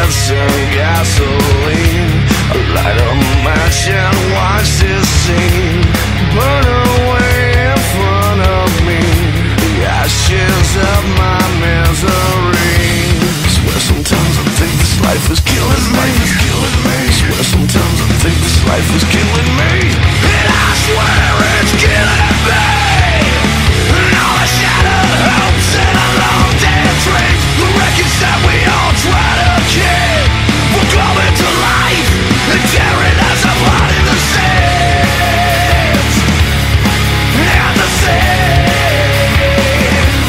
cigarettes and gasoline. I light a match and watch this scene burn away in front of me, the ashes of my misery. Swear sometimes I think this life is killing me. Swear sometimes I think this life is killing me, and I swear it's killing me. And all the shattered hopes and the long dead dreams, the wreckage that we all try to keep, we're coming to life and tearing us apart in the sands. And the sands.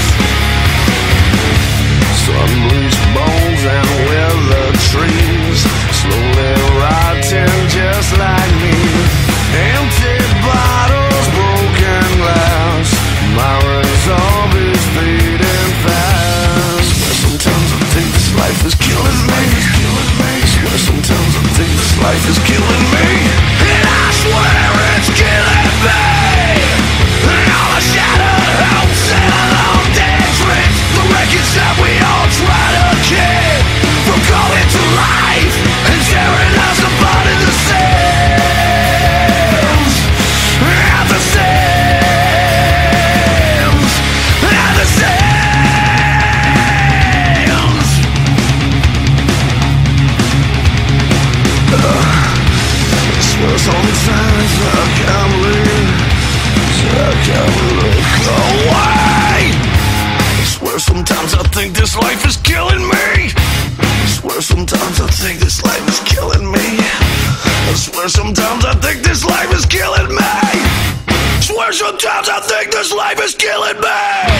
Sun-bleached bones and withered trees, slowly rotting just like me. Empty bottles, broken glass, my resolve is fading fast. Swear sometimes I think this life is killing me. Swear sometimes I think this life is killing me, and I swear it's killing me. And all the shattered hopes and the long dead dreams, the wreckage that we all try to keep, from coming to life and tearing us apart in the sands. And the sands. And the sands. I swear sometimes I can't believe, I can't look away. I swear sometimes I think this life is killing me. I swear sometimes I think this life is killing me. I swear sometimes I think this life is killing me. I swear sometimes I think this life is killing me.